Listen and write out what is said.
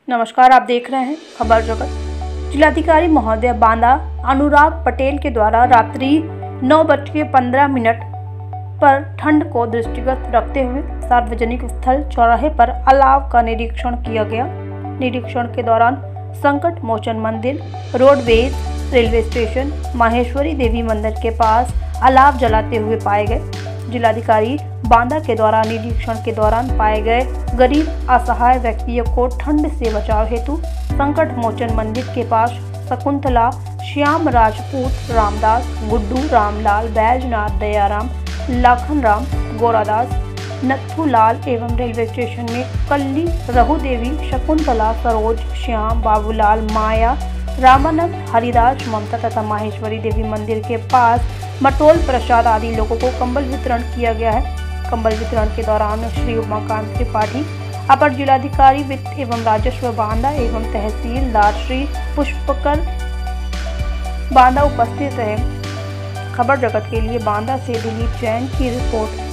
नमस्कार, आप देख रहे हैं खबर जगत। जिलाधिकारी महोदय बांदा अनुराग पटेल के द्वारा रात्रि 9:15 पर ठंड को दृष्टिगत रखते हुए सार्वजनिक स्थल चौराहे पर अलाव का निरीक्षण किया गया। निरीक्षण के दौरान संकट मोचन मंदिर, roadways, railway station, Maheshwari Devi मंदिर के पास अलाव जलाते हुए पाए गए। जिलाधिकारी बांदा के द्वारा निरीक्षण के दौरान पाए गए गरीब असहाय व्यक्तियों को ठंड से बचाव हेतु संकट मोचन मंदिर के पास शकुंतला, श्याम राजपूत, रामदास, गुड्डू, रामलाल, बैजनाथ, दयाराम, लाखन राम, गोरादास, नथुलाल एवं रेलवे स्टेशन में कल्ली, रहु देवी, शकुंतला, सरोज, श्याम, बाबूलाल, माया, रामानंद, हरिदास, ममता तथा माहेश्वरी देवी मंदिर के पास मटोल प्रसाद आदि लोगों को कंबल वितरण किया गया है। कंबल वितरण के दौरान श्री उमाकांत त्रिपाठी, अपर जिलाधिकारी वित्त एवं राजस्व बांदा एवं तहसीलदार श्री पुष्पकर बांदा उपस्थित रहे। खबर जगत के लिए बांदा से दिलीप जैन की रिपोर्ट।